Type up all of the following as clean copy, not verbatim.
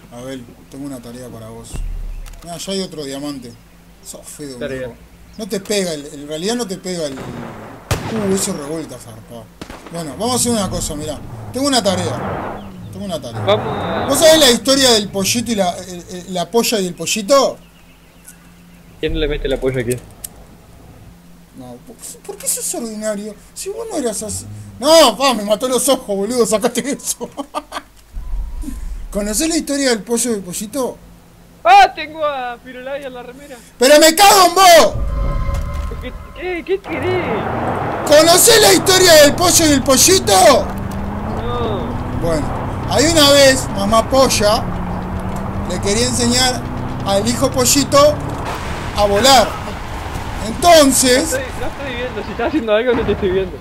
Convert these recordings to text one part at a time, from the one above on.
A ver, tengo una tarea para vos. Ah, ya hay otro diamante. Sos feo, Tarea. viejo. No te pega, en realidad no te pega el... eso revuelta, zarpado. Bueno, vamos a hacer una cosa, mirá. Tengo una tarea. Tengo una tarea. Vamos ¿Vos a... sabés la historia del pollito y la polla y el pollito? ¿Quién le mete el apoyo aquí? No, ¿por qué sos ordinario? Si vos no eras así. No, pa, me mató los ojos, boludo, sacate eso. ¿Conocés la historia del pollo y el pollito? ¡Ah! Tengo a Firulai en la remera. ¡Pero me cago en vos! ¿Qué querés? ¿Conocés la historia del pollo y el pollito? No. Bueno, hay una vez, mamá polla le quería enseñar al hijo pollito a volar. Entonces... No estoy viendo. Si estás haciendo algo, no te estoy viendo.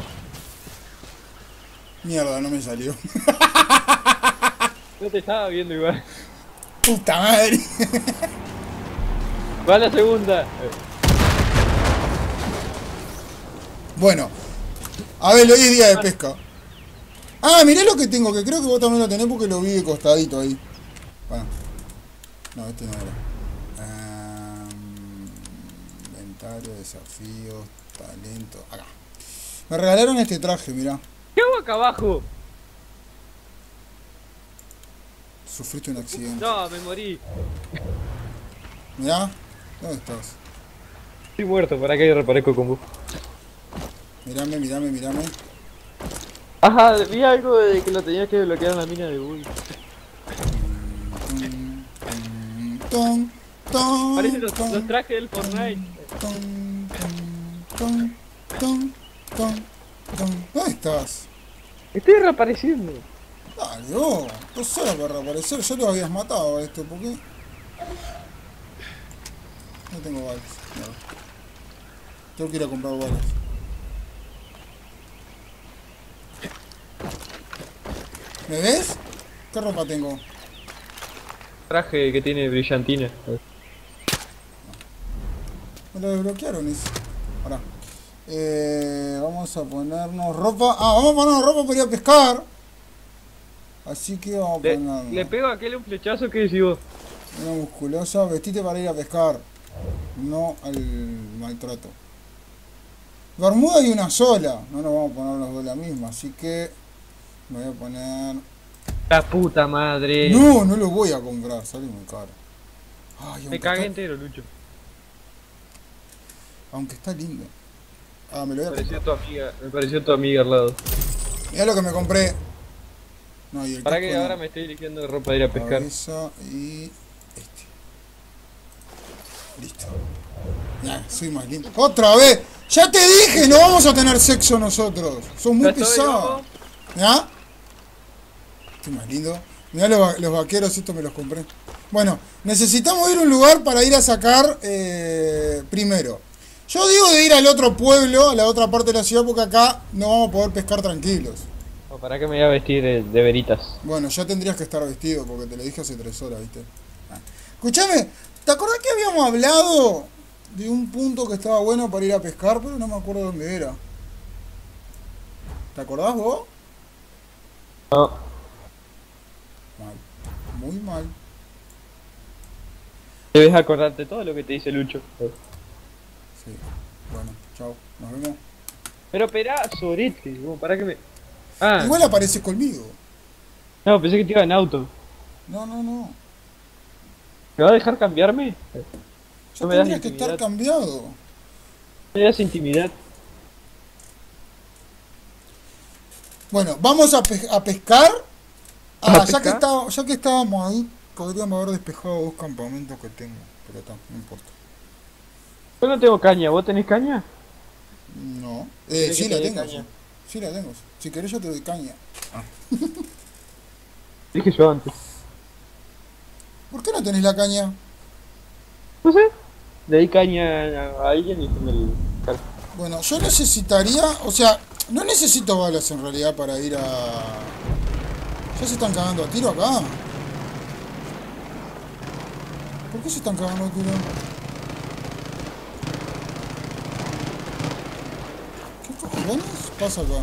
Mierda, no me salió. No te estaba viendo igual. Puta madre. Va a la segunda. Bueno, a ver, hoy es día de pesca. Ah, mirá lo que tengo, que creo que vos también lo tenés porque lo vi de costadito ahí. Bueno, no, este no era. Inventario, desafíos, talento. Acá. Me regalaron este traje, mirá. ¿Qué hago acá abajo? Sufriste un accidente. No, me morí. Mirá, ¿dónde estás? Estoy muerto, ¿para qué reparezco con vos? Mirame, mirame, mirame. Ajá, vi algo de que lo tenías que bloquear en la mina de Bull. Ton, Parecen ton, los ton, trajes del Fortnite. ton, ton, ton, ton, ton. ¿Dónde estás? Estoy reapareciendo. Dale, vos. Vos solo para reaparecer. Ya lo habías matado a esto. ¿Por qué? No tengo balas. No. Tengo que ir a comprar balas. ¿Me ves? ¿Qué ropa tengo? Traje que tiene brillantina. Me lo desbloquearon ese. Ahora. Vamos a ponernos ropa. Ah, vamos a ponernos ropa para ir a pescar. Así que vamos a Le ponernos pego a aquel un flechazo que decís vos. una musculosa. Vestite para ir a pescar. No al maltrato. Bermuda hay una sola. No nos vamos a poner los dos la misma. Así que me voy a poner... La puta madre. No, no lo voy a comprar. Sale muy caro. Ay, Me cagué entero, Lucho. aunque está lindo. Ah, me lo voy a Pareció comprar. tu amiga, me pareció tu amiga al lado. Mirá lo que me compré. No, y el Para casco que no. ahora me estoy eligiendo de ropa de ir a pescar. Cabeza y este. Listo. Ya, soy más lindo. ¡Otra vez! ¡Ya te dije! No vamos a tener sexo nosotros. Son muy Ya estoy, pesados. vamos. ¿Ya? Estoy más lindo. Mirá los vaqueros, estos me los compré. Bueno, necesitamos ir a un lugar para ir a sacar primero. Yo digo de ir al otro pueblo, a la otra parte de la ciudad, porque acá no vamos a poder pescar tranquilos. No, ¿para qué me voy a vestir de veritas? Bueno, ya tendrías que estar vestido, porque te lo dije hace 3 horas, ¿viste? Ah. Escuchame, ¿te acordás que habíamos hablado de un punto que estaba bueno para ir a pescar, pero no me acuerdo dónde era? ¿Te acordás vos? No. Mal. Muy mal. Debes acordarte todo lo que te dice Lucho. Sí. Bueno, chao. Nos vemos. Pero esperá, sorete, vos, para que me... Ah, Igual aparece conmigo. no, pensé que te iba en auto. No, no, no. ¿Me va a dejar cambiarme? Ya No me das tendrías que estar intimidad. cambiado. Me das intimidad. Bueno, vamos a pescar. Ah, ¿A pescar? ya que estábamos ahí, podríamos haber despejado 2 campamentos que tengo. Pero está, no importa. Yo no tengo caña, ¿vos tenés caña? No. Tenés Sí que la tener tengo, caña. sí. Sí la tengo. Si querés yo te doy caña. Dije yo antes. ¿Por qué no tenés la caña? No sé. Le di caña a alguien y se me el... Bueno, yo necesitaría, o sea, no necesito balas en realidad para ir a... ¿Ya se están cagando a tiro acá? ¿Por qué se están cagando a tiro? ¿Qué cojones pasa acá?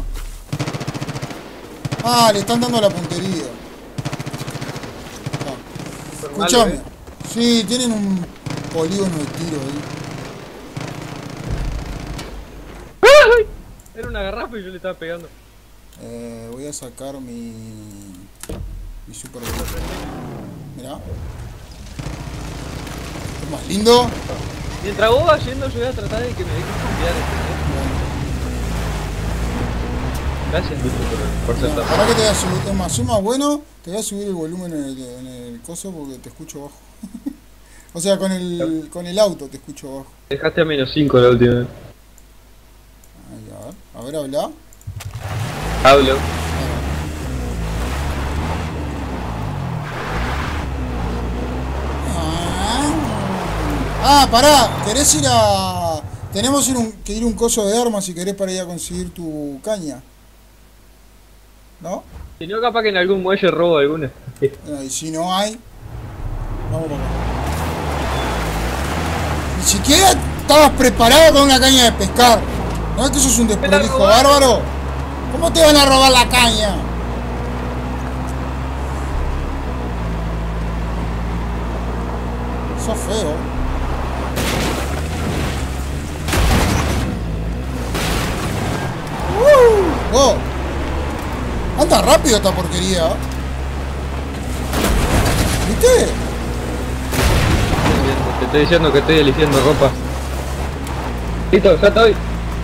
Ah, le están dando la puntería. súper malo, Escuchame. Sí, tienen un polígono de tiro ahí. ¡Ay! Era una garrafa y yo le estaba pegando. Voy a sacar mi super. Mirá. Es más lindo. Mientras vos vas yendo, yo voy a tratar de que me dejes cambiar. Gracias, Lucho, por ser tan... Ahora que te voy a subir, es más, soy más bueno, te voy a subir el volumen en el coso porque te escucho bajo. O sea, con el auto te escucho bajo. Dejaste a -5 la última vez. Ahí, a ver, habla. Hablo. Pará, ¿querés ir a...? Tenemos que ir a un coso de armas si querés para ir a conseguir tu caña. ¿No? Si no, capaz que en algún muelle robo alguna. Y si no hay... Vamos para acá. Ni siquiera estabas preparado con una caña de pescar. ¿No es que sos un desprolijo bárbaro? ¿Cómo te van a robar la caña? Sos feo. ¡Oh! Anda rápido esta porquería. ¿Viste? Te estoy diciendo que estoy eligiendo ropa. Listo, ya estoy.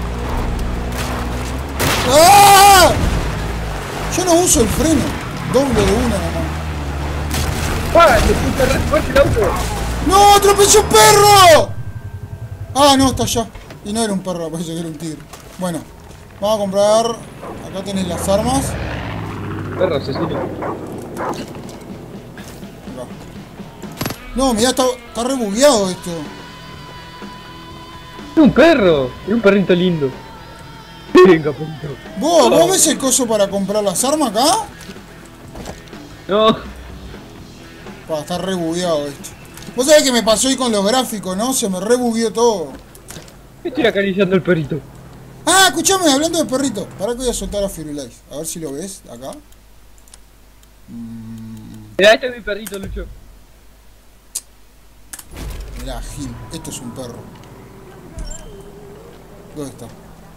¡Ah! Yo no uso el freno. Doble de una nomás. ¡Ah! ¡Le puse re fuerte el auto! ¡No! ¡Atropelló un perro! Ah, no, está allá. Y no era un perro, parece que era un tigre. Bueno, vamos a comprar. Acá tenés las armas. Perro asesino. Acá. No, mirá, está re bugueado esto. Es un perro. Es un perrito lindo. Venga, punto. ¿Vos ves el coso para comprar las armas acá? No. Está re bugueado esto. Vos sabés que me pasó ahí con los gráficos, ¿no? Se me re bugueó todo. Estoy acariciando el perrito. Ah, escuchame, hablando de perrito. Pará que voy a soltar a Firulais. A ver si lo ves acá. Mirá, este es mi perrito, Lucho. Mirá, Gil. Esto es un perro. ¿Dónde está?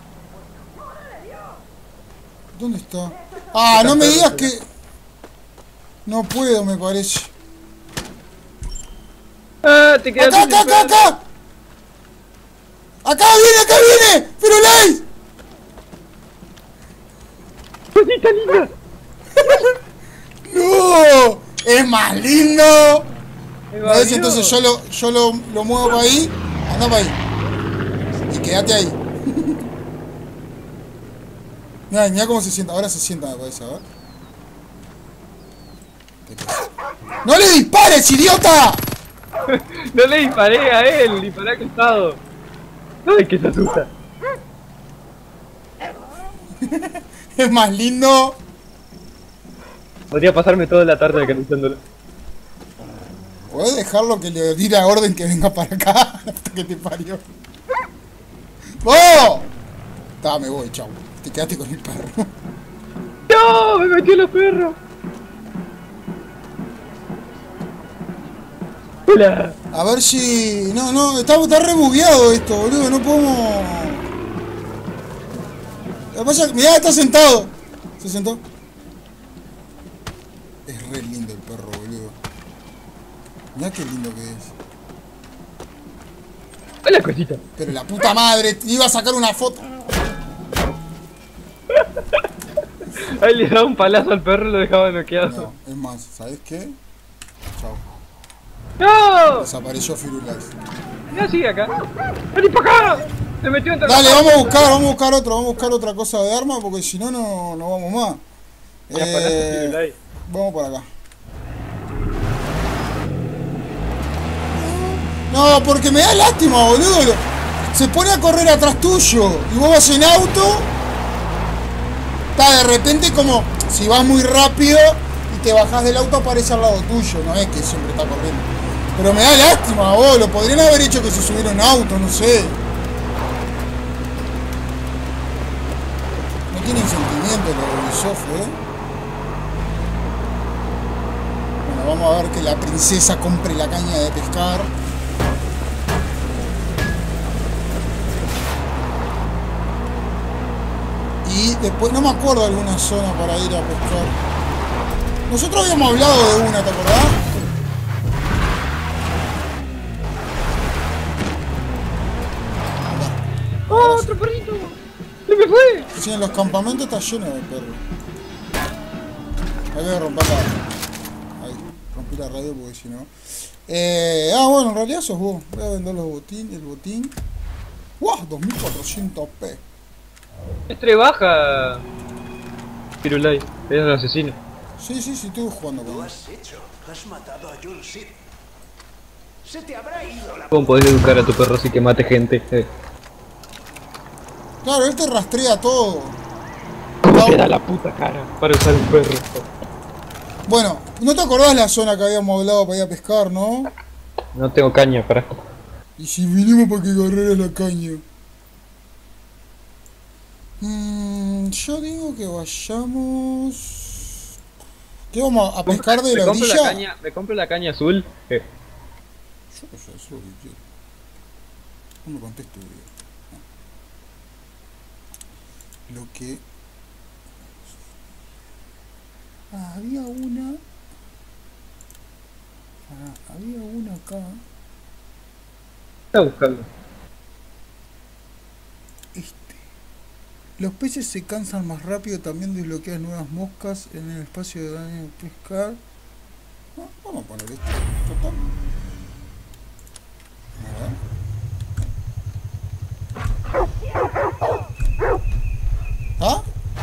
¿Dónde está? Ah, no me digas que... No puedo, me parece. ¡Ah, te quedaste! ¡Acá! ¡Acá viene! ¡Firulais! ¡Cosita linda! ¡No! ¡Es más lindo! ¿Ves? Entonces yo lo muevo para ahí. Anda para ahí. Y quédate ahí. Mirá cómo se sienta. Ahora se sienta, me parece, a ver. ¡No le dispares, idiota! No le disparé a él, disparé al costado. ¡Ay, que se asusta! Es más lindo. Podría pasarme toda la tarde acariciándolo. ¿Podés dejarlo que le di la orden que venga para acá? Hasta que te parió. ¡Oh! Me voy, chau. Te quedaste con el perro. ¡No! ¡Me metió los perros! ¡Hola! A ver si... No, está re bugueado esto, boludo. No podemos... Lo que pasa es que... Mirá, está sentado. Se sentó. Es re lindo el perro, boludo. Mirá qué lindo que es. ¡Hola, cosita! Pero la puta madre, te iba a sacar una foto. Ahí le daba un palazo al perro y lo dejaba noqueado. No, es más, ¿sabes qué? Chao. ¡No! Desapareció Firulais. Mira, sigue acá. ¡Vení para acá! Se metió entre Dale, los... vamos a buscar otra cosa de arma porque si no, no vamos más. Ya paraste, Firulais. Vamos por acá. No, porque me da lástima, boludo. Se pone a correr atrás tuyo y vos vas en auto. Está de repente como si vas muy rápido y te bajás del auto aparece al lado tuyo. No es que siempre está corriendo. Pero me da lástima, vos. Lo podrían haber hecho que se subiera un auto, no sé. No tienen sentimiento los Ubisoft, ¿eh? Bueno, Bueno, vamos a ver que la princesa compre la caña de pescar. Y después, no me acuerdo alguna zona para ir a pescar. Nosotros habíamos hablado de una, ¿te acordás? ¡Oh, otro perrito! ¡Se me fue! Sí, en los campamentos está lleno de perros. Hay que romper la... Ahí, rompí la radio porque si no... bueno, en realidad sos vos. Voy a vender los el botín. ¡Wow! 2400p. Estre baja. Pirulay, es el asesino. Sí, estoy jugando con Lo él. has hecho. Has matado a John Sid. Se te habrá ido la... ¿Cómo podés educar a tu perro así que mate gente? Claro, él te rastrea todo. ¿Cómo te da la puta cara para usar un perro? Bueno, ¿no te acordás la zona que habíamos hablado para ir a pescar, no? No tengo caña para... Y si vinimos para que agarraras la caña. Yo digo que vayamos... ¿Qué vamos a pescar de la orilla? Me compro la caña azul. Yo qué sé, eso es lo que quiero. No me contesto, video. Lo que... había una... había una acá. Está buscando. Los peces se cansan más rápido, también desbloqueas nuevas moscas en el espacio de daño de pescar. No, vamos a poner esto. Total. ¿Ah?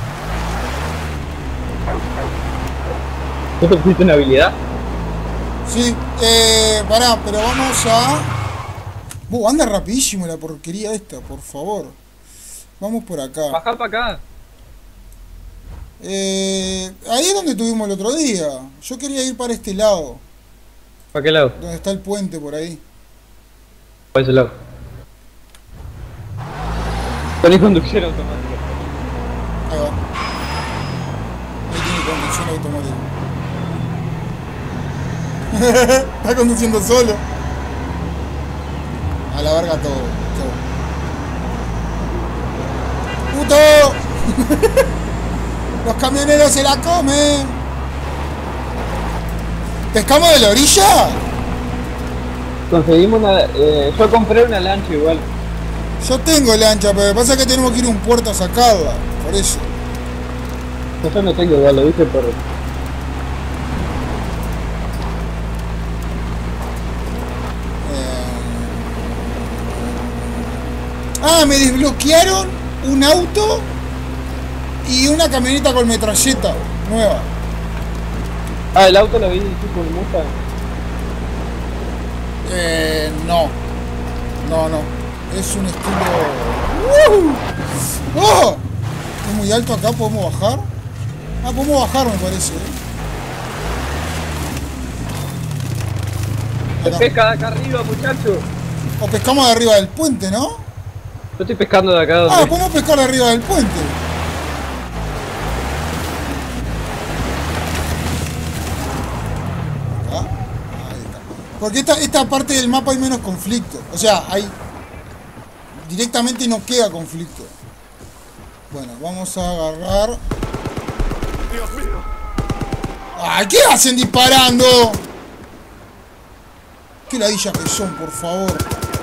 ¿Tú te pusiste una habilidad? Sí, pará, pero vamos a... anda rapidísimo la porquería esta, por favor. Vamos por acá. Baja para acá. Ahí es donde estuvimos el otro día. Yo quería ir para este lado. ¿Para qué lado? Donde está el puente por ahí. Para ese lado. Tenés conducción automática. Ahí va. Ahí tiene conducción automática. Está conduciendo solo. A la verga todo. ¡Puto! Los camioneros se la comen. ¿Pescamos de la orilla? Conseguimos una... yo compré una lancha igual. Yo tengo lancha, pero pasa que tenemos que ir a un puerto a sacarla. Por eso. Yo no tengo igual, lo dije por... Me desbloquearon un auto y una camioneta con metralleta nueva. Ah, el auto lo vi tipo en Mustang. No. Es un estilo... ¡Oh! Es muy alto acá, ¿podemos bajar? Podemos bajar, me parece. Se pesca de acá arriba, muchacho. O pescamos de arriba del puente, ¿no? Yo estoy pescando de acá donde... podemos pescar de arriba del puente. Ahí está. Porque esta parte del mapa hay menos conflicto. O sea, hay... directamente no queda conflicto. Bueno, vamos a agarrar... ¡Dios mío! ¡Ay, qué hacen disparando! Qué ladillas que son, por favor.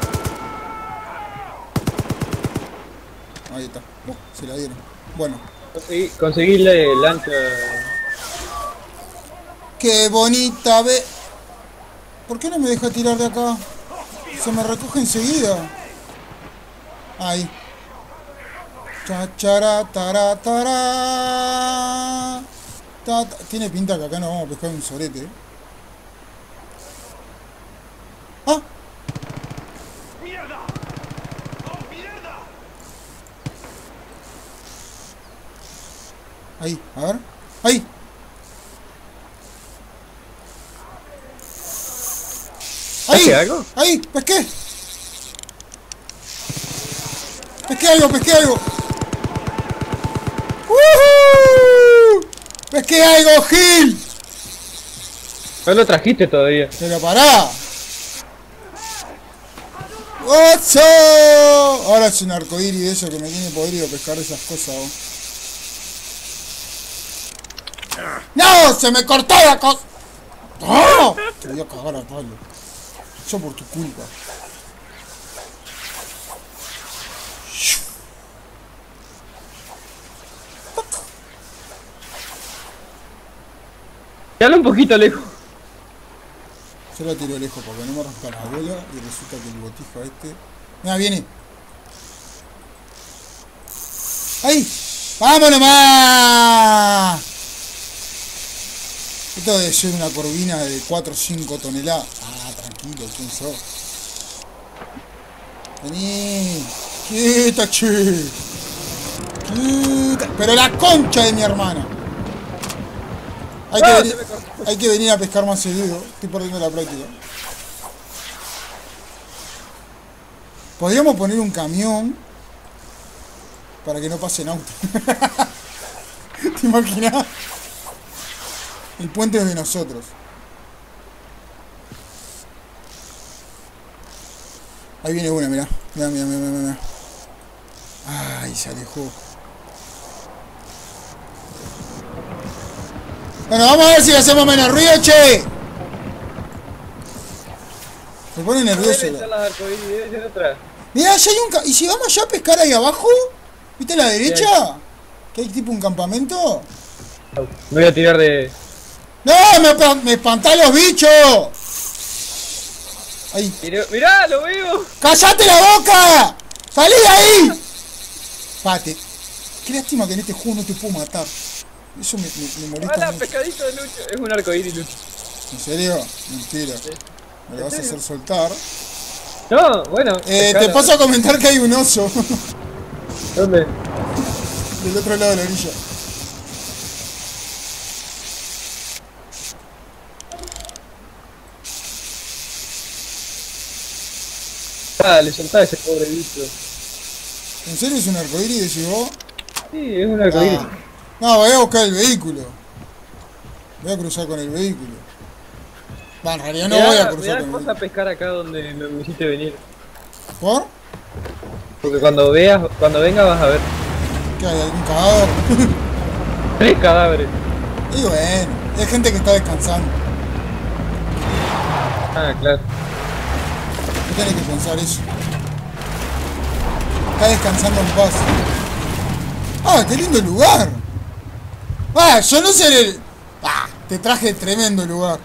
Ahí está. Se la dieron. Bueno. Conseguí la lancha. Qué bonita, ve. ¿Por qué no me deja tirar de acá? Se me recoge enseguida. Ahí. Chachara, tara, tara. Tiene pinta que acá nos vamos a pescar un sorete. ¡Ah! ¡Mierda! ¡Oh, mierda! Ahí, a ver. ¡Ahí! ¡Ahí! ¿Pesqué algo? ¡Ahí! ¡Pesqué! ¡Pesqué algo! ¡Pesqué algo! ¡Woohoo! ¡Pesqué algo, Gil! No lo trajiste todavía. Pero pará. ¡Ocho! Ahora es un arcoíris de eso que me tiene podrido pescar esas cosas, vos. ¡No! ¡Se me cortó la cosa! ¡Oh! Te voy a cagar a palo. Eso por tu culpa. Dale un poquito lejos. Yo la tiro lejos porque no me arranca la bola y resulta que el botija este... Mira, viene. ¡Ahí! ¡Vámonos más! Esto debe ser una corvina de 4 o 5 toneladas. Ah, tranquilo, ¿quién sos? Vení. Quieta, che. Quieta. Pero la concha de mi hermana. Hay que venir a pescar más seguido. Estoy perdiendo la práctica. Podríamos poner un camión para que no pasen autos. ¿Te imaginas? El puente es de nosotros. Ahí viene una, mirá. Mirá. Ay, se alejó. Bueno, vamos a ver si le hacemos menos ruido, che. Me pone nervioso. Mirá, allá hay un... ¿Y si vamos allá a pescar ahí abajo? ¿Viste a la derecha? ¿Que hay tipo un campamento? Me voy a tirar de... ¡No! ¡Me espantá los bichos! Ahí. ¡Mirá! ¡Lo veo! ¡Cállate la boca! ¡Salí de ahí! Pate. Qué lástima que en este juego no te puedo matar. Eso me molesta ¡Hala, mucho. pescadito de Lucho! Es un arcoíris, Lucho. ¿En serio? Mentira. Sí. Me lo vas a hacer soltar. No, bueno. Te paso a comentar que hay un oso. ¿Dónde? Del otro lado de la orilla. Dale, soltá ese pobre bicho. ¿En serio es un arcoíris, decís vos? Sí, es un arcoíris. No, voy a buscar el vehículo. Voy a cruzar con el vehículo. Va, en realidad no voy a cruzar con el Vas a vehículo. pescar acá donde me hiciste venir. ¿Por? Porque cuando venga vas a ver ¿Qué hay? ¿Algún cadáver? 3 cadáveres. Y bueno, hay gente que está descansando. Ah, claro. No tenés que pensar eso. Está descansando en paz. ¡Ah, qué lindo lugar! ¡Ah, yo no seré el... ¡Ah! Te traje tremendo lugar.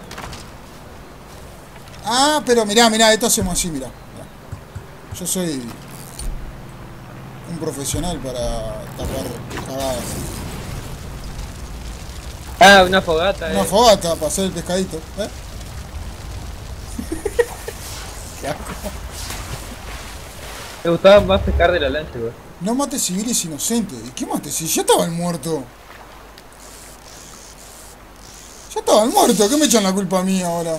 Ah, pero mirá, esto hacemos así, mirá. Yo soy un profesional para tapar cagadas. Ah, una fogata, Una fogata para hacer el pescadito, ¿eh? Qué asco. Me gustaba más pescar de la lancha, güey. No mates civiles inocentes. ¿Y qué mates? Si ya estaban muertos. Ya estaban muertos. ¿Qué me echan la culpa a mí ahora?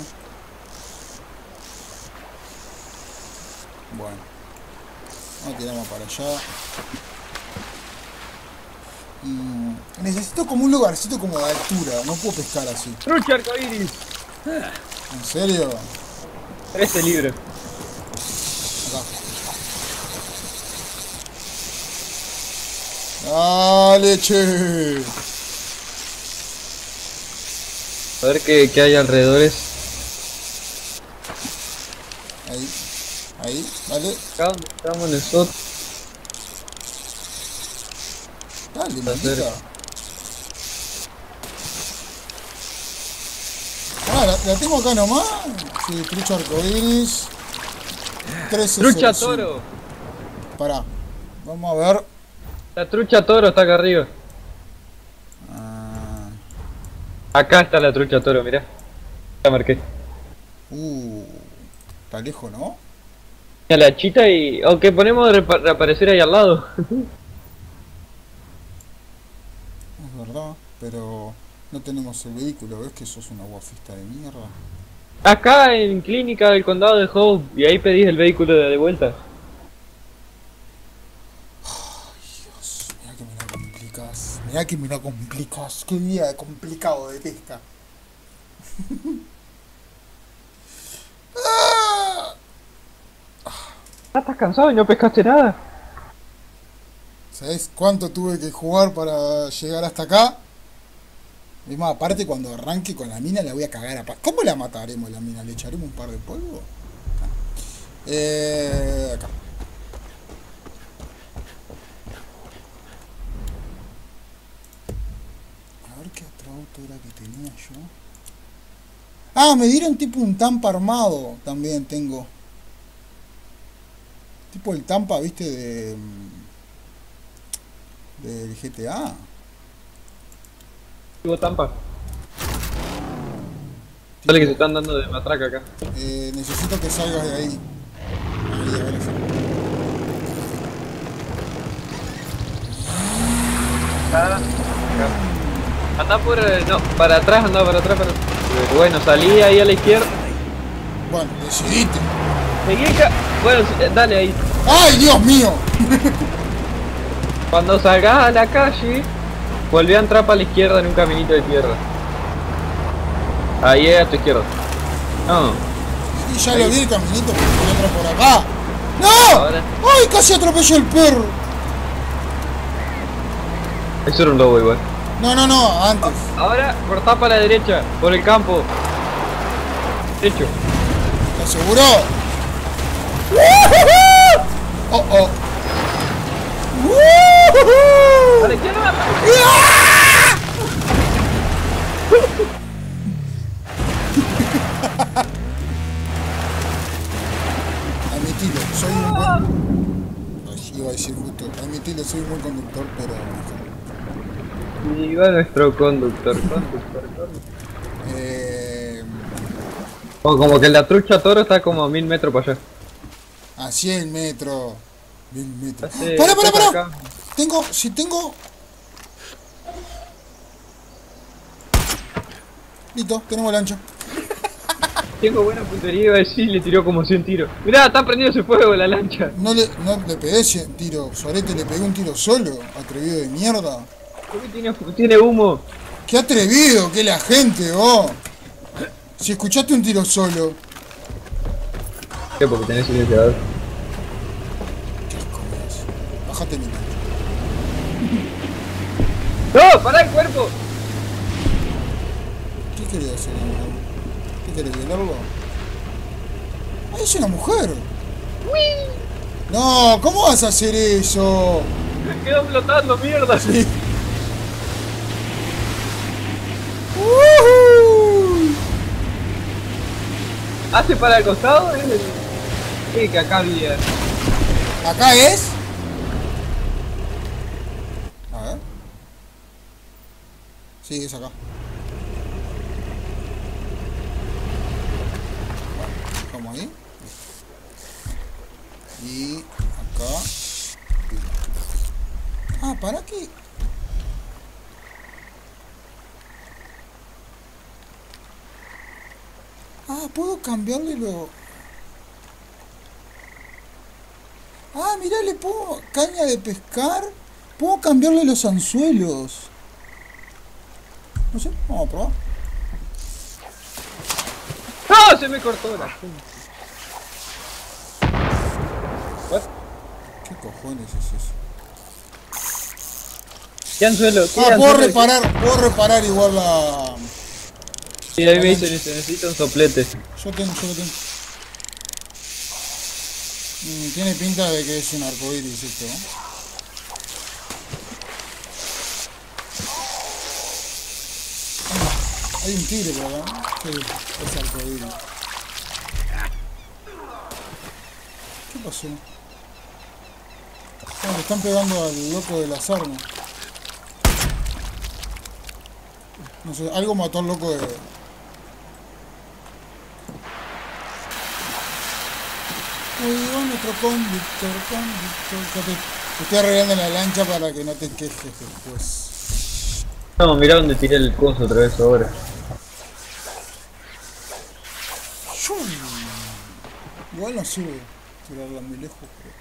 Bueno. Ahora tiramos para allá. Necesito como un lugarcito como de altura. No puedo pescar así. ¡Trucha arcoíris! ¿En serio? 13 libros. Acá. Dale, che. A ver qué hay alrededores. Ahí, dale. Acá donde estamos nosotros. Dale, maldita. Ah, la tengo acá nomás. Sí, trucha arcoiris. 13. ¡Trucha toro! Pará. Vamos a ver. La trucha toro está acá arriba. Ah, Acá está la trucha toro, mirá. La marqué. está lejos, ¿no? A la chita y... Aunque ponemos de reaparecer ahí al lado. Es verdad, pero no tenemos el vehículo. ¿Ves que sos una guafista de mierda? Acá en Clínica del Condado de Hope. Y ahí pedís el vehículo de vuelta. Dios, mirá que me la complicás. Mirá que me la complicás. Qué día complicado de pesca. ¿Estás cansado y no pescaste nada? ¿Sabés cuánto tuve que jugar para llegar hasta acá? Es más, aparte cuando arranque con la mina la voy a cagar a ¿Cómo la mataremos la mina? ¿Le echaremos un par de polvo? Acá. A ver qué otro auto era que tenía yo. Ah, me dieron tipo un Tampa armado. También tengo. Tipo el Tampa, viste, del GTA. Tuvo Tampa. Sale que se están dando de matraca acá. Necesito que salgas de ahí. Ahí, ahora sí. Acá. Anda por... no, para atrás, anda para atrás, para... Bueno, salí ahí a la izquierda. Bueno, decidiste. Seguí acá. Bueno, dale ahí. ¡Ay, Dios mío! Cuando salgas a la calle, volví a entrar para la izquierda en un caminito de tierra. Ahí es a tu izquierda. No. Y ya lo vi el caminito porque entra por acá. ¡No! Ahora. ¡Ay, casi atropelló el perro! Eso era un lobo igual. No, antes. Ahora cortá para la derecha, por el campo. Derecho. ¿Te aseguró? Oh, oh. A la izquierda. Admitilo, soy un buen... Ay, iba a decir justo. Admitilo, soy un buen conductor, pero... Y va nuestro conductor. Como que la trucha toro está como a 1000 metros para allá. A 100 metros. 1000 metros. Hace- ¡Para! acá. Tengo... Listo, tenemos lancha. Tengo buena puntería, iba a decir, le tiró como 100 tiros. Mirá, está prendido ese fuego la lancha. No le pegué 100 tiros. Sorete le pegué un tiro solo. Atrevido de mierda. ¿Por qué tiene humo? ¡Qué atrevido! ¡Qué la gente, vos! Si escuchaste un tiro solo. ¿Qué? Porque tenés silenciador. ¿Qué asco me das? Bájate mi lancha. ¡No! ¡Pará el cuerpo! ¿Qué querés hacer, amigo? ¿Qué querés, violarlo? ¡Ay, es una mujer! No, ¿cómo vas a hacer eso? Quedó flotando, mierda. Sí. ¡Woohoo! ¿Hace para el costado? Sí, que acá había. ¿Acá es? A ver. Sí, es acá. Vamos ahí. Y acá. Ah, ¿para qué? Ah, puedo cambiarle lo... Ah, mirá, le pongo caña de pescar. Puedo cambiarle los anzuelos. No sé, vamos a probar. ¡No! Se me cortó la... ¿What? ¿Qué cojones es eso? ¿Qué anzuelo? ¿Qué Ah, anzuelo? puedo reparar igual la... Sí, ahí me dice, necesito un soplete. Yo lo tengo. Tiene pinta de que es un arcoíris esto, ¿no? Hay un tigre por acá, ¿no? Sí, es arcoíris. ¿Qué pasó? Ah, le están pegando al loco de las armas. No sé, algo mató al loco de... Uy, va nuestro conductor. Te estoy arreglando la lancha para que no te quejes después. No, mirá dónde tiré el coso otra vez ahora. ¡Shum! Igual no sirve tirarla muy lejos, pero...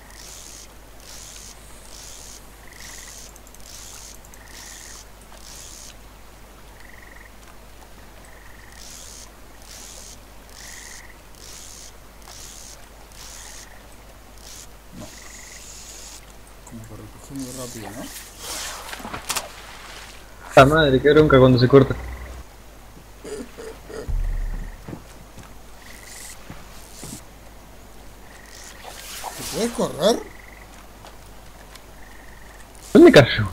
por recoger muy rápido, ¿no? La madre, qué bronca cuando se corta. ¿Te podés correr? ¿Dónde cayó?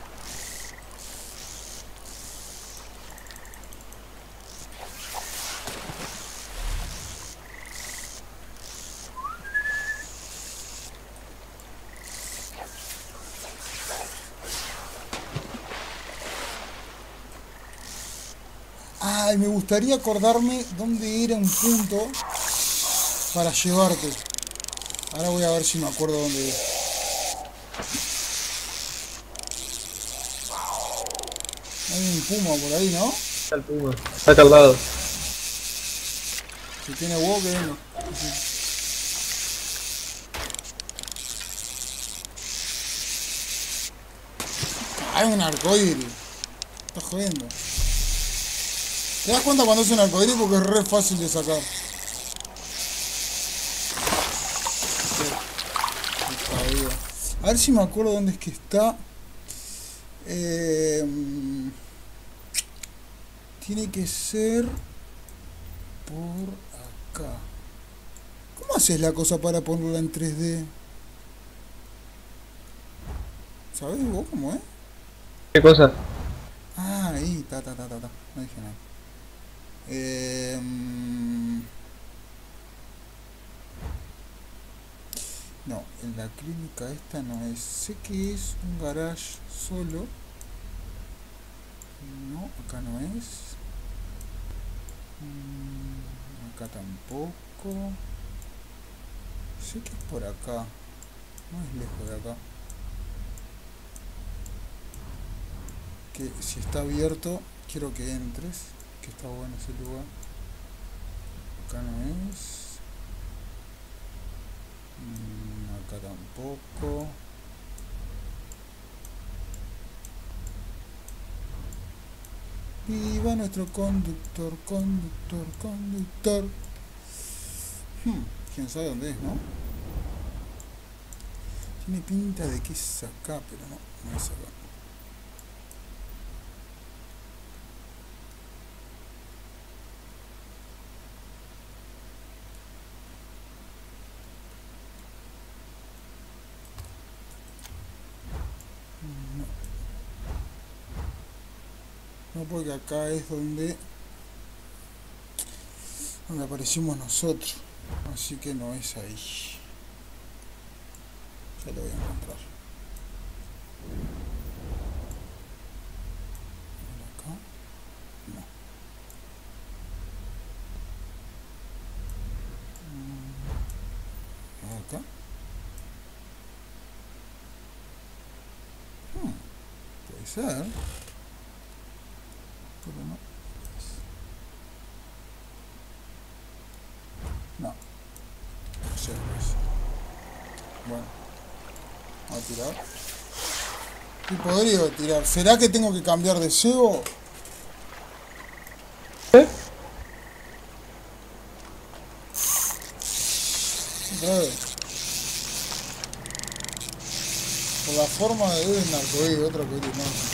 Ay, me gustaría acordarme dónde era un punto para llevarte. Ahora voy a ver si me acuerdo dónde es. Hay un puma por ahí, ¿no? Está el puma. Está acá al lado. Si tiene huevo, que venga. Hay un arcoíris. Estás jodiendo. ¿Te das cuenta cuando es un arcoíris? Porque es re fácil de sacar. A ver si me acuerdo dónde es que está. Tiene que ser por acá. ¿Cómo haces la cosa para ponerla en 3D? ¿Sabés vos cómo es? ¿Qué cosa? Ah, ahí, ta. No dije nada. No, en la clínica esta no es. Sé que es un garage solo. No, acá no es. Acá tampoco. Sé que es por acá. No es lejos de acá. Que si está abierto, quiero que entres. Que está bueno ese lugar. Acá no es. Acá tampoco. Viva nuestro conductor. Quién sabe dónde es, ¿no? Tiene pinta de que es acá, pero no es acá. No, porque acá es donde aparecimos nosotros. Así que no es ahí. Ya lo voy a encontrar. Acá. No. Acá. Puede ser. Pero no. No. No sé, pues. Bueno. Vamos a tirar. Y podría tirar. ¿Será que tengo que cambiar de cebo? ¿Eh? Otra vez. Por la forma de un arcoíris, otro arcoíris más.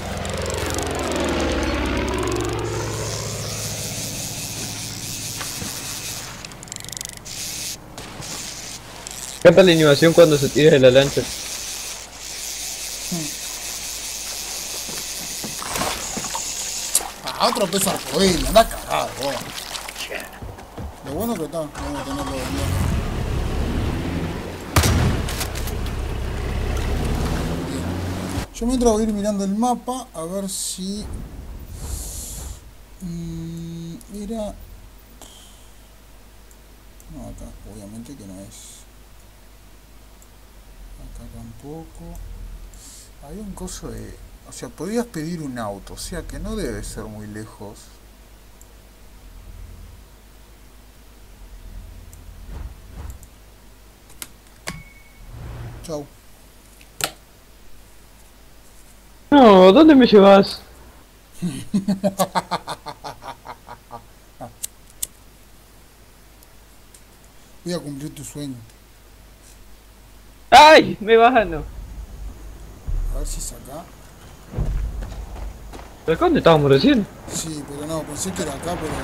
Me encanta la animación cuando se tira de la lancha. Otro peso arcoíris, anda cagado, vos. Lo bueno que está, vamos a tenerlo de nuevo. Yo mientras voy a ir mirando el mapa a ver si era. No, acá, obviamente que no es. Acá tampoco. Hay un coso de. O sea, podías pedir un auto, o sea que no debe ser muy lejos. Chau. No, ¿dónde me llevas? Voy a cumplir tu sueño. ¡Ay! Me bajan, no. ver si es acá. ¿Pero dónde estábamos recién? Sí, pero no, pensé que era acá, pero...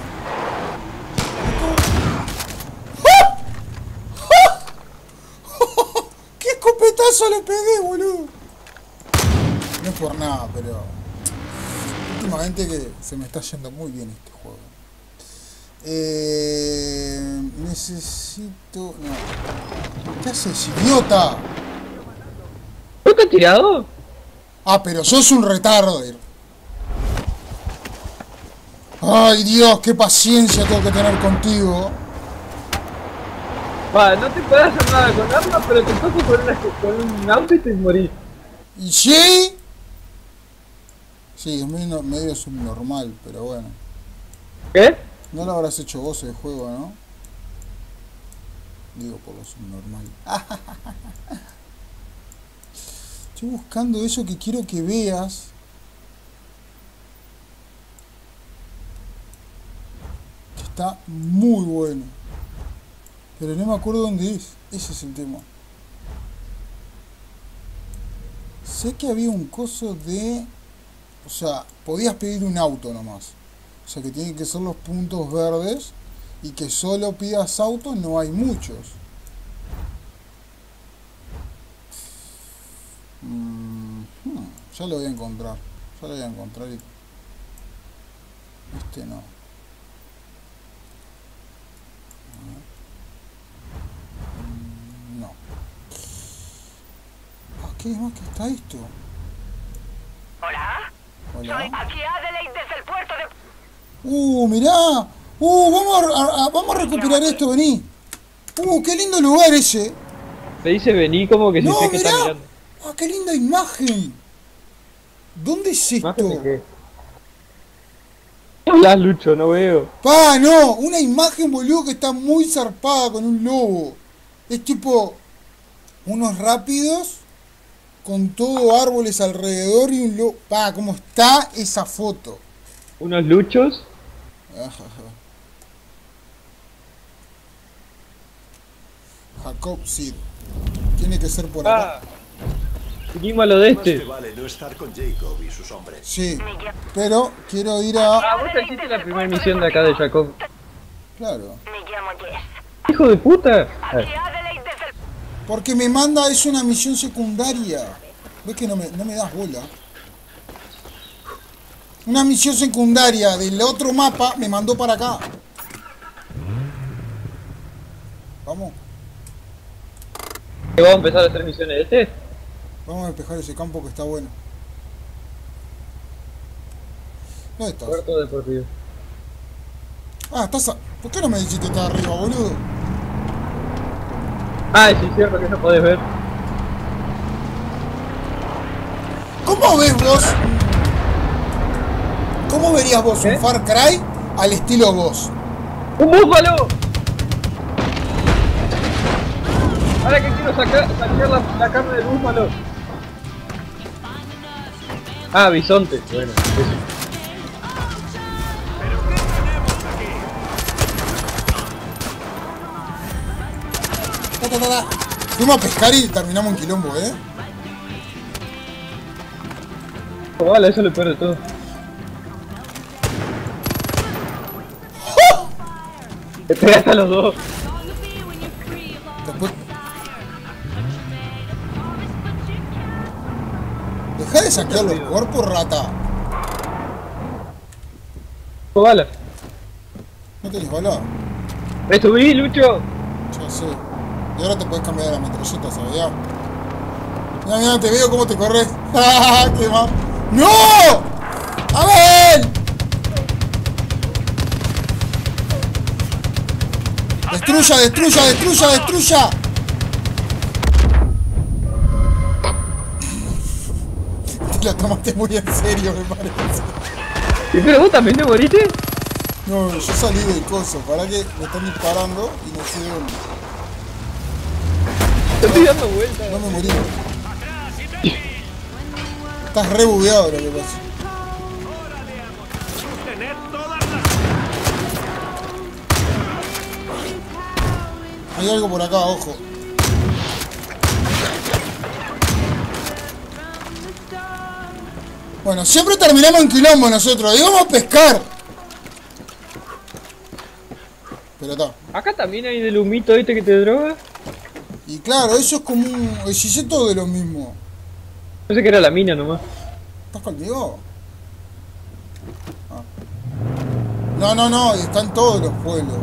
¡Qué escopetazo le pegué, boludo! No es por nada, pero... Últimamente que se me está yendo muy bien este juego. Necesito... No. ¿Qué haces, idiota? ¿No te has tirado? Ah, pero sos un retarder. Ay, Dios, qué paciencia tengo que tener contigo. Va, no te puedes hacer nada con armas, pero te toco con un auto y te morís. ¿Y sí? Sí, es medio subnormal, pero bueno. ¿Qué? No lo habrás hecho vos el juego, ¿no? Digo por lo subnormal. Estoy buscando eso que quiero que veas. Que está muy bueno. Pero no me acuerdo dónde es. Ese es el tema. Sé que había un coso de... O sea, podías pedir un auto nomás. O sea, que tienen que ser los puntos verdes. Y que solo pidas auto, no hay muchos. Ya lo voy a encontrar. Ya lo voy a encontrar y... Este no. No. ¿Qué es más que está esto? Hola. Hola. Soy aquí Adelaide desde el puerto de... Mirá. Vamos a recuperar esto, vení. Qué lindo lugar ese. Te dice vení como que No, si sé que está mirá. mirando. Qué linda imagen. ¿Dónde es esto? ¿Imagen de qué? ¿Qué hablas, Lucho? No veo. No, una imagen, boludo, que está muy zarpada con un lobo. Es tipo unos rápidos con todo árboles alrededor y un lobo. ¿Cómo está esa foto? ¿Unos luchos? Jacob Sid. Tiene que ser por acá. Vinimos a lo de Más te este. vale no estar con Jacob y sus hombres. Sí, pero quiero ir a... Ah, vos te hiciste la primera misión de acá de Jacob. Claro. Me llamo Jess. ¡Hijo de puta! Aquí Adelaide desde el... Porque me manda, es una misión secundaria. ¿Ves que no me das bola? Una misión secundaria del otro mapa me mandó para acá. Vamos. ¿Que vamos a empezar a hacer misiones de este? Vamos a despejar ese campo que está bueno. ¿Dónde estás? Puerto Deportivo. Estás a... ¿Por qué no me dijiste que estás arriba, boludo? Ah, sí, es cierto que no podés ver. ¿Cómo ves vos? ¿Cómo verías vos un Far Cry al estilo vos? ¡Un búfalo! Ahora que quiero sacar la carne del búfalo. Ah, bisonte. Bueno, eso. Fuimos a pescar y terminamos en quilombo, ¿eh? Oh, vale, eso es lo peor de todo. Te pegaste a los dos. Después... Deja de saquear los cuerpos, rata. Oh, bala. No tenés bala. ¡Me subí, Lucho! Ya sé. Y ahora te puedes cambiar de la metralleta, ¿sabías? Mira, te veo cómo te corres. ¡Qué mal! ¡No! ¡A ver! ¡Destruya, destruya, destruya, destruya! Te la tomaste muy en serio, me parece. ¿Y pero vos también te moriste? No, yo salí del coso. Para que me están disparando y no sé dónde. Te estoy dando vueltas. No me morí. Estás re bugueado lo que pasa. Hay algo por acá, ojo. Bueno, siempre terminamos en quilombo nosotros. Y vamos a pescar. Pero está. Acá también hay del humito, ¿viste? Que te droga. Y claro, eso es como un... Si sé todo de lo mismo. Pensé que era la mina nomás. ¿Estás conmigo? Ah. No, no, no. Están todos los pueblos.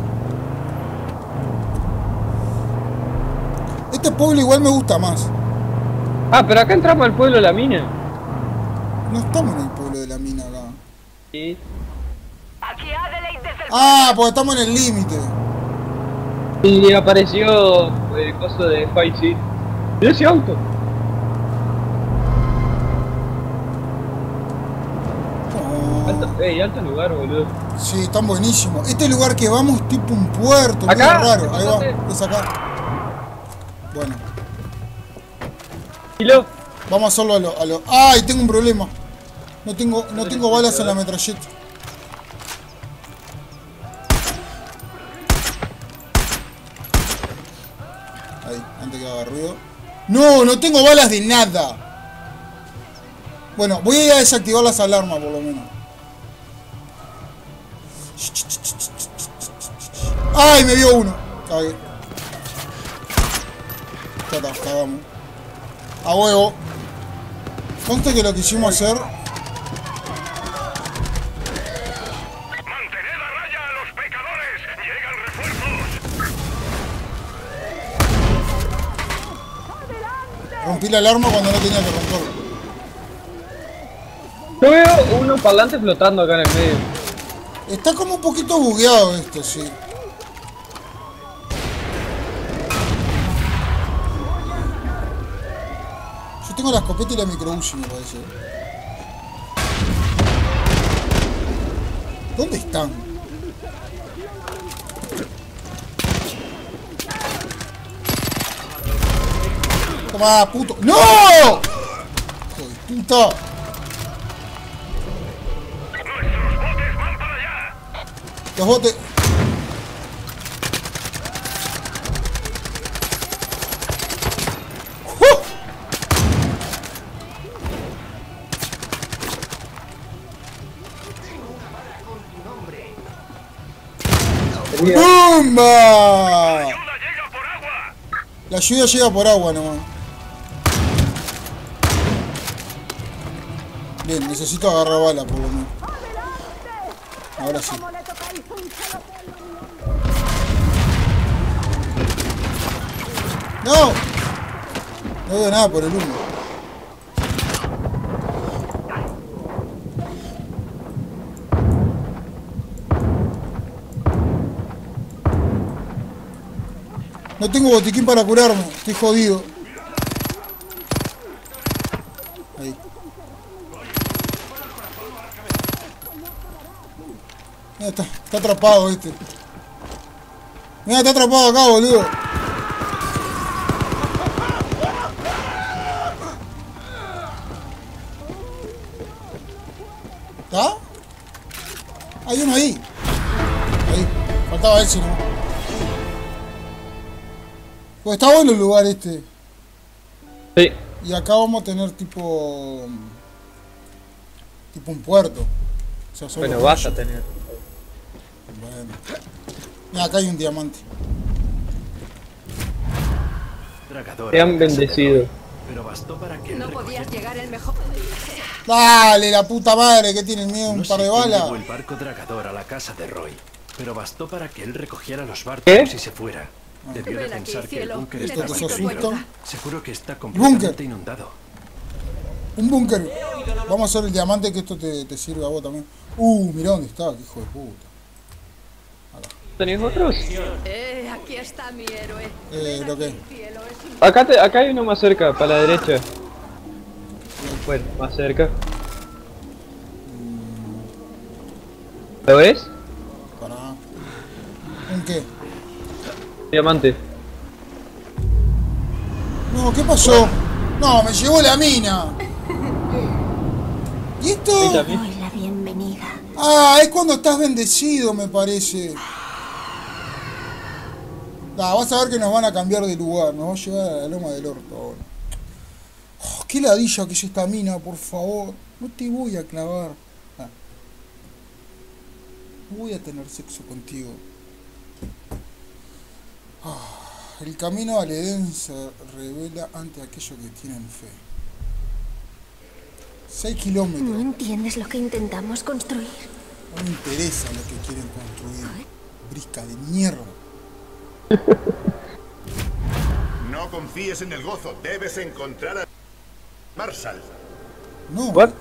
Este pueblo igual me gusta más. Ah, pero acá entramos al pueblo de la mina. No estamos en el pueblo de la mina acá. Sí. Aquí Adelaide desde el Ah, porque estamos en el límite. Y apareció el coso de Fight City. Mira ese auto. Oh. Alto lugar, boludo. Sí, están buenísimos. Este lugar que vamos es tipo un puerto, ¿Acá? medio raro. Ahí ¿Dónde? va, es acá. Bueno, Kilo. vamos a hacerlo a lo... ¡Ay! Tengo un problema. No tengo balas en la metralleta. Ahí, antes que haga ruido. ¡No! No tengo balas de nada. Bueno, voy a ir a desactivar las alarmas por lo menos. ¡Ay! Me vio uno. Ahí. Ya está, cagamos. A huevo. Conste que lo quisimos hacer. ¡Mantened a raya a los pecadores! ¡Llegan refuerzos! Rompí la alarma cuando no tenía que romperla. Yo veo unos parlantes flotando acá en el medio. Está como un poquito bugueado esto, sí. Yo tengo la escopeta y la micro Uzi, me parece. ¿Dónde están? Toma, puto. ¡No! ¡Hijo de puta! ¡Nuestros botes van para allá! Los botes. ¡Uh! ¡Bumba! ¡Ayuda llega por agua! La ayuda llega por agua nomás. Bien, necesito agarrar bala por lo menos. Ahora sí. ¡No! No veo nada por el humo. No tengo botiquín para curarme, estoy jodido. Ahí. Mira, está atrapado este. Mira, está atrapado acá, boludo. ¿Está? Hay uno ahí. Ahí. Faltaba ese, ¿no? Pues está bueno el lugar este. Sí. Y acá vamos a tener tipo un puerto. O sea, solo Bueno, vas a tener. Bueno. Mira, acá hay un diamante. Dragador, Te han bendecido. pero bastó para que No podías llegar el mejor. Dale, la puta madre, que tiene miedo, un no par sé de quién balas. llevó el barco Dragador a la casa de Roy, pero bastó para que él recogiera los barcos ¿Qué? y se fuera. Debió de Ven aquí, pensar que el cielo. búnker Esto estaba que sos inundado. susto. Seguro que está Búnker. completamente inundado. Un búnker. Vamos a hacer el diamante, que esto te sirve a vos también. Mirá dónde está, qué hijo de puta. ¿Tenéis otros? Aquí está mi héroe. Lo que. Cielo, es un... Acá hay uno más cerca, para la derecha. Bueno, más cerca. ¿Lo ves? Pará. ¿Un qué? Diamante. No, ¿qué pasó? No, me llevó la mina. ¿Y Ahí esto? también. Doy la bienvenida. Ah, es cuando estás bendecido, me parece. Vas a ver que nos van a cambiar de lugar. Nos va a llevar a la loma del orto ahora. Oh, qué ladilla que es esta mina, por favor. No te voy a clavar. Ah. No voy a tener sexo contigo. El camino al Edén se revela ante aquellos que tienen fe. 6 kilómetros. ¿No entiendes lo que intentamos construir? No me interesa lo que quieren construir. Brisca de mierda. No confíes en el gozo. Debes encontrar a Marshall. No. ¿What?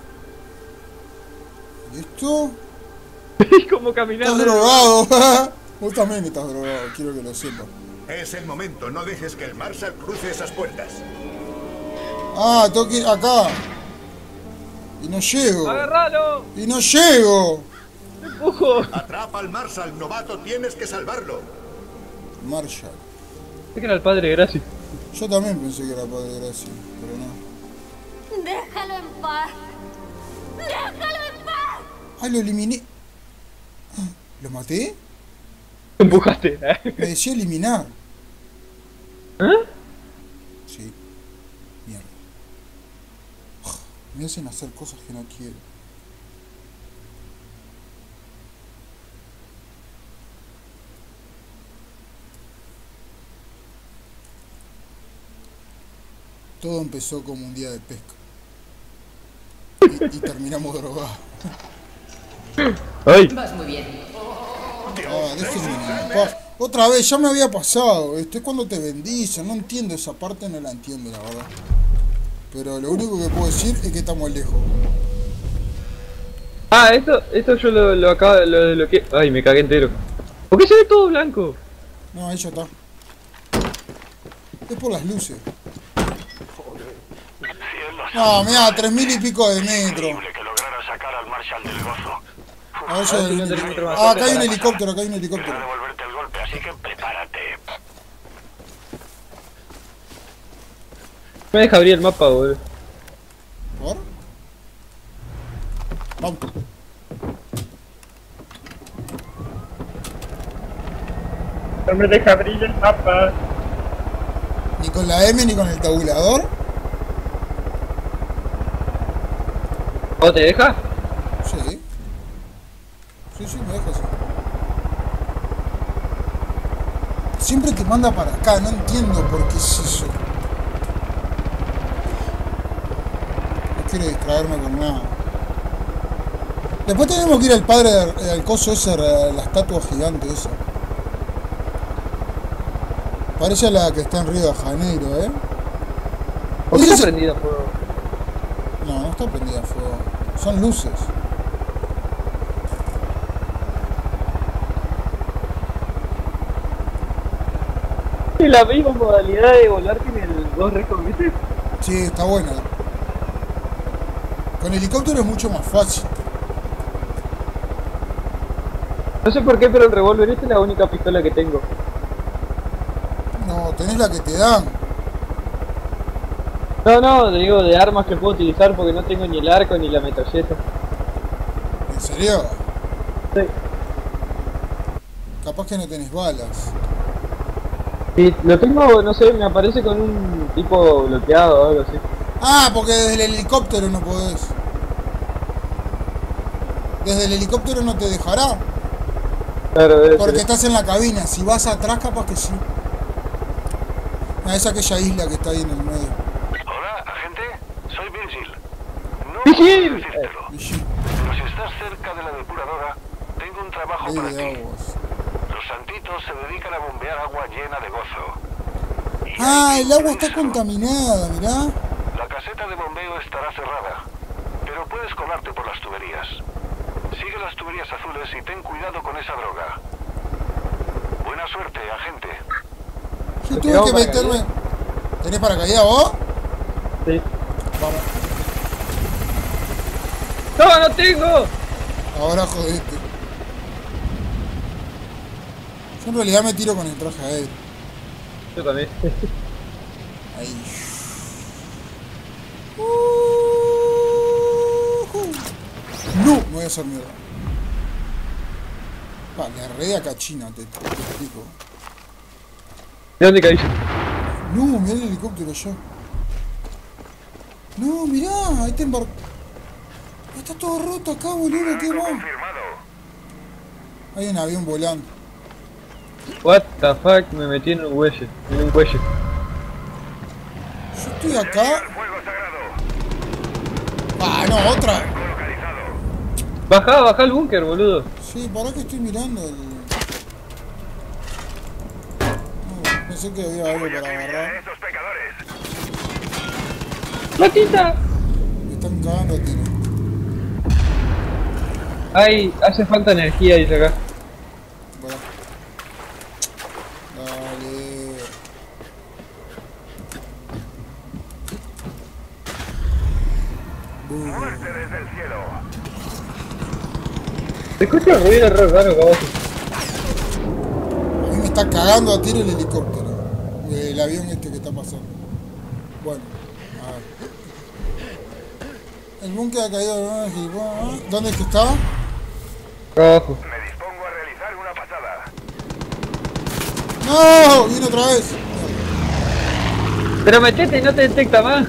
¿Y esto? ¿Cómo caminar? Estás drogado. Vos también estás drogado, quiero que lo sepas. Es el momento. No dejes que el Marshall cruce esas puertas. Ah, tengo que ir acá. Y no llego. ¡Agárralo! Y no llego. ¡Empujo! Atrapa al Marshall, novato. Tienes que salvarlo. Marshall. Sé que era el padre de Gracie. Yo también pensé que era padre Gracie, pero no. Déjalo en paz. Déjalo en paz. Ay, lo eliminé. ¿Lo maté? Empujaste. Me decía eliminar. ¿Eh? Sí. Mierda. Me hacen hacer cosas que no quiero. Todo empezó como un día de pesca. Y terminamos drogados. ¡Ay! Vas muy bien. Ah, déjenme en paz. Otra vez, ya me había pasado. Esto es cuando te bendicen. No entiendo esa parte, no la entiendo, la verdad. Pero lo único que puedo decir es que estamos lejos. Ah, esto yo lo acabo de lo que. Ay, me cagué entero. ¿Por qué se ve todo blanco? No, ahí ya está. Es por las luces. No, mirá, 3000 y pico de metro. Que lograra sacar al Marshall del gozo. A ver si Ah, hay un sí, no tenemos más. acá hay un helicóptero, acá hay un Quiero helicóptero. devolverte el golpe, así que prepárate. Me deja abrir el mapa, boludo. ¿Por? Vamos. No me deja abrir el mapa. Ni con la M ni con el tabulador. ¿O te deja? Sí. Sí, me deja así. Siempre te manda para acá, no entiendo por qué es eso. No quiero distraerme con nada. Después tenemos que ir al padre, al coso ese, la estatua gigante esa. Parece la que está en Río de Janeiro, ¿eh? ¿Por qué Ese está es- prendido fuego? No, no está prendida a fuego. Son luces. ¿Y la misma modalidad de volar que en el Ghost Recon, viste? Sí, está buena. Con helicóptero es mucho más fácil. No sé por qué, pero el revólver esta es la única pistola que tengo. No, tenés la que te dan. No, te digo de armas que puedo utilizar porque no tengo ni el arco ni la metralleta. ¿En serio? Sí. Capaz que no tenés balas. Y lo tengo, no sé, me aparece con un tipo bloqueado o algo así. Ah, porque desde el helicóptero no podés. Desde el helicóptero no te dejará. Claro, debe Porque ser. estás en la cabina. Si vas atrás, capaz que sí. Ah, es aquella isla que está ahí en el medio. Hola, agente. Soy Virgil. No ¡Virgil! puedo decírtelo, Y sí, pero si estás cerca de la depuradora, tengo un trabajo ley para de ti. aguas. Los santitos se dedican a bombear agua llena de gozo. Y Ah, hay el que agua está improvisarlo. contaminada, mirá. La caseta de bombeo estará cerrada, pero puedes colarte por las tuberías. Sigue las tuberías azules y ten cuidado con esa droga. Buena suerte, agente. Yo tuve ¿Tenemos que meterme. ¿Tenés paracaídas vos? Sí. Vamos. ¡No, no tengo! Ahora jodete. Yo en realidad me tiro con el traje aéreo. Yo también. Ahí. No, me voy a hacer mierda. Pa, le arreé acá a China, te explico. ¿De dónde caí? No, mirá el helicóptero allá. No, mirá, ahí te embarcó. Está todo roto acá, boludo, qué mal. Confirmado. Hay un avión volando. What the fuck, me metí en un cuello. En un cuello. Yo estoy acá. Fuego sagrado. Ah, no, otra. Localizado. Baja el búnker, boludo. Sí, para que estoy mirando el... No, pensé que había algo para agarrar. Esos pecadores. ¡Matita! Me están cagando a tiro. Ay, hace falta energía, dice acá. Pará. Dale. Muerte desde el cielo. Se escucha un ruido re raro acá abajo. A mí me está cagando a tiro el helicóptero. El avión este que está pasando. Bueno, a ver. El búnker ha caído. ¿Dónde es que está? Acá abajo. Me dispongo a realizar una pasada. ¡No! Viene otra vez. Pero metete y no te detecta más.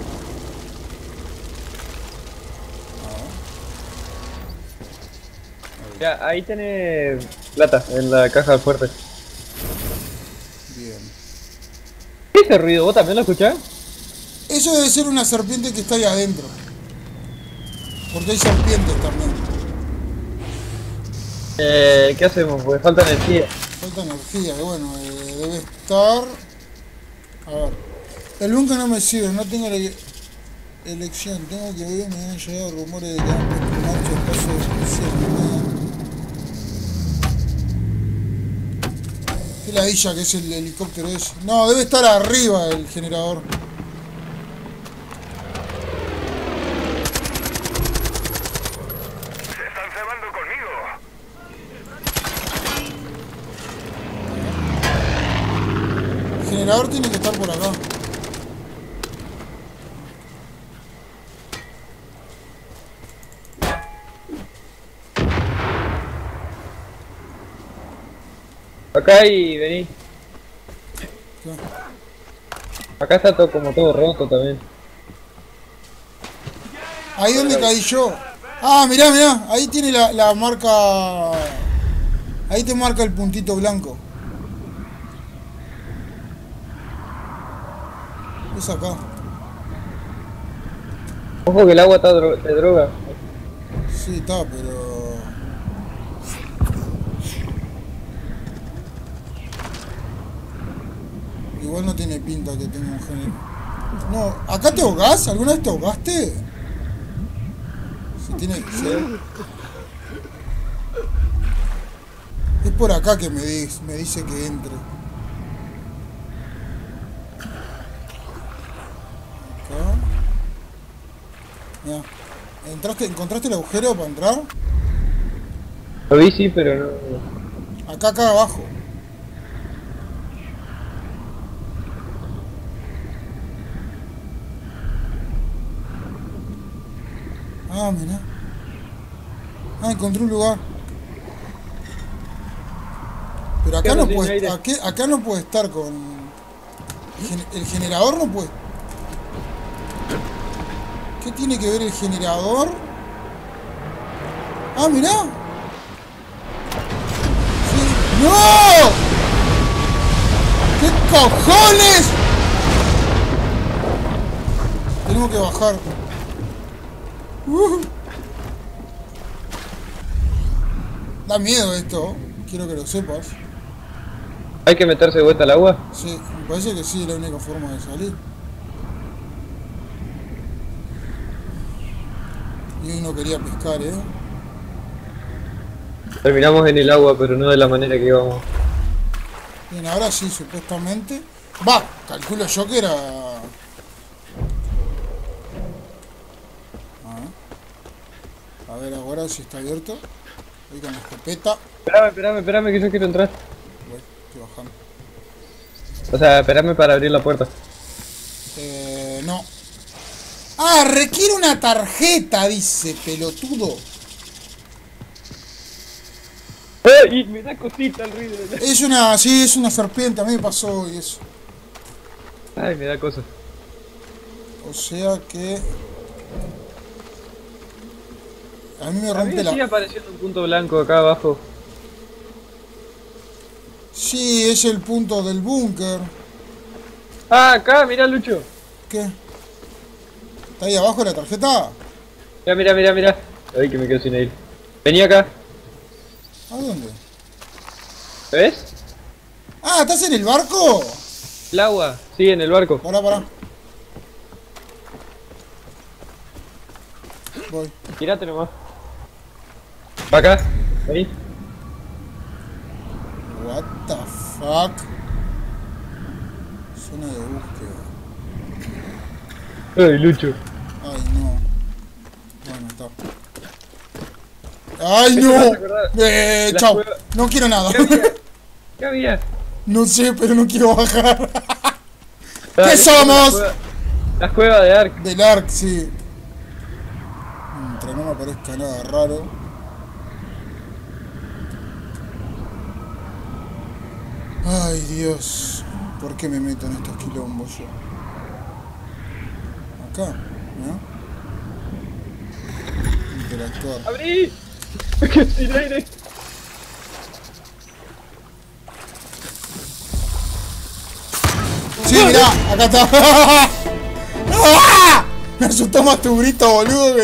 Ya, ahí tenés plata en la caja fuerte. Bien. ¿Qué es ese ruido? ¿Vos también lo escuchás? Eso debe ser una serpiente que está ahí adentro. Porque hay serpientes también. ¿Qué hacemos? Porque falta energía. Falta energía, y bueno, debe estar... A ver. El búnker no me sirve, no tengo elección. Tengo que ver, me han llegado rumores de que han puesto en marcha el paso de explosión. Qué ladilla que es el helicóptero ese. No, debe estar arriba el generador. Se están cebando conmigo. El generador tiene que estar por acá. Acá y vení. ¿Qué? Acá está todo como todo roto también. Ahí donde caí yo. Ah, mirá, mirá. Ahí tiene la marca. Ahí te marca el puntito blanco. Es acá. Ojo que el agua está de droga. Sí, está, pero... Igual no tiene pinta que tenga un género. No, ¿acá te ahogás? ¿Alguna vez te ahogaste? Si tiene... sí. Es por acá que me dice que entre. Acá. Mirá. ¿Encontraste el agujero para entrar? Lo vi sí, pero no. Acá abajo. Ah, mirá. Ah, encontré un lugar. Pero acá no puede, acá no puede estar con... El generador no puede... ¿Qué tiene que ver el generador? Ah, mirá. Sí. ¡No! ¿Qué cojones? Tenemos que bajar. Da miedo esto. Quiero que lo sepas. ¿Hay que meterse de vuelta al agua? Sí, me parece que sí, es la única forma de salir. Y hoy no quería pescar, Terminamos en el agua, pero no de la manera que íbamos. Bien, ahora sí, supuestamente. Va, calculo yo que era... A ver ahora si está abierto. Voy con la escopeta. Espérame, que yo quiero entrar. Voy, estoy bajando. O sea, espérame para abrir la puerta. No. Ah, requiere una tarjeta, dice, pelotudo. ¡Ay! Me da cosita el ruido. Es una, sí, es una serpiente, a mí me pasó y eso. Ay, me da cosa. O sea que... A mí me A mí rompe me sigue la... apareciendo un punto blanco acá abajo. Sí, es el punto del búnker. Ah, acá, mirá, Lucho. ¿Qué? ¿Está ahí abajo la tarjeta? Mirá. Ay, que me quedo sin ir. Vení acá. ¿A dónde? ¿Ves? Ah, ¿estás en el barco? El agua. Sí, en el barco. Pará. Voy. Tirate nomás. Va acá. Vení. What the fuck? Zona de búsqueda. Ay, Lucho. Ay, no. Bueno, está. ¡Ay, ¿Te vas a no! acordar? La Chao. cueva- No quiero nada. ¿Qué había? No sé, pero no quiero bajar. Ah, ¿Qué es somos? La cueva de Ark. Del Ark, sí. Mientras no me aparezca nada raro. Ay, Dios. ¿Por qué me meto en estos quilombos yo? Acá, ¿no? Interactuar. ¡Abrí! Me quedé sin aire. Sí, mirá, acá está. ¡Ah! Me asustó más tu grito, boludo.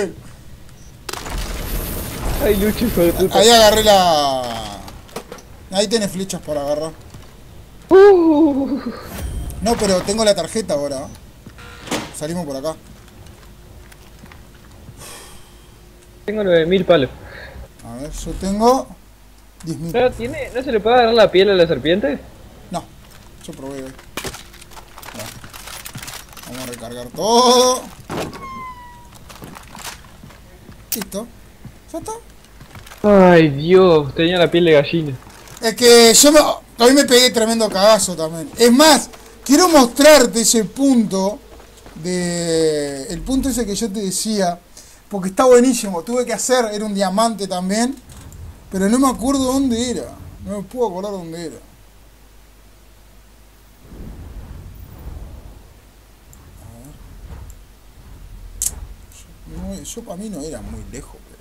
Ay, Lucho, hijo de puta. Ahí agarré la... Ahí tenés flechas para agarrar. No, pero tengo la tarjeta ahora. Salimos por acá. Tengo 9000 palos. A ver, yo tengo 10.000. ¿No se le puede agarrar la piel a la serpiente? No, yo probé hoy. Ya. Vamos a recargar todo. Listo. ¿Ya está? Ay, Dios, tenía la piel de gallina. Es que hoy me pegué tremendo cagazo también. Es más, quiero mostrarte ese punto el punto ese que yo te decía, porque está buenísimo. Tuve que hacer, era un diamante también, pero no me acuerdo dónde era. No me puedo acordar dónde era. A ver. Yo para mí no era muy lejos, pero...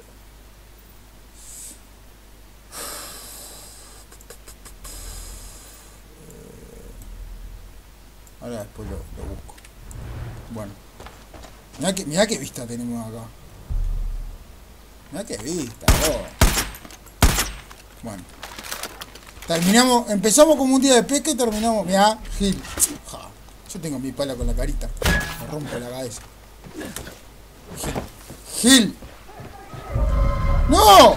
Ahora después lo busco. Bueno. Mirá qué vista tenemos acá. Mirá qué vista, Bueno. Empezamos como un día de pesca y terminamos. Mirá, Gil. Ja, yo tengo mi pala con la carita. Me rompo la cabeza. Gil. ¡No!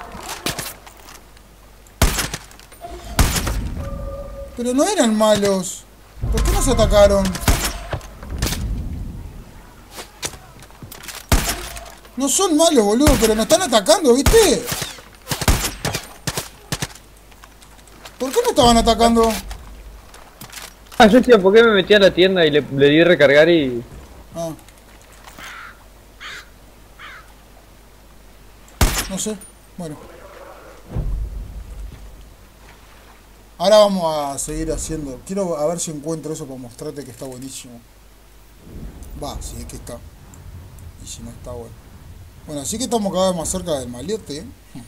Pero no eran malos. ¿Por qué nos atacaron? No son malos, boludo, pero nos están atacando, ¿viste? ¿Por qué nos estaban atacando? Ah, yo decía, ¿por qué me metí a la tienda y le di recargar y... Ah. No sé, bueno. Ahora vamos a seguir haciendo. Quiero a ver si encuentro eso para mostrarte que está buenísimo. Va, si es que está. Y si no está, bueno. Bueno, así que estamos cada vez más cerca del maleote.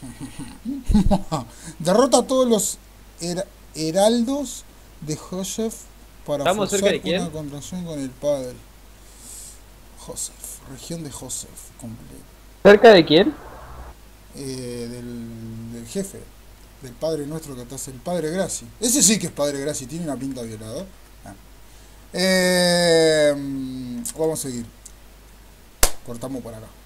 Derrota a todos los heraldos de Joseph para ¿Estamos cerca de quién? una contracción con el padre. Joseph, región de Joseph, completa. ¿Cerca de quién? Del jefe, del padre nuestro que está, el padre Graci. Ese sí que es padre Graci, tiene una pinta violador. Vamos a seguir. Cortamos por acá.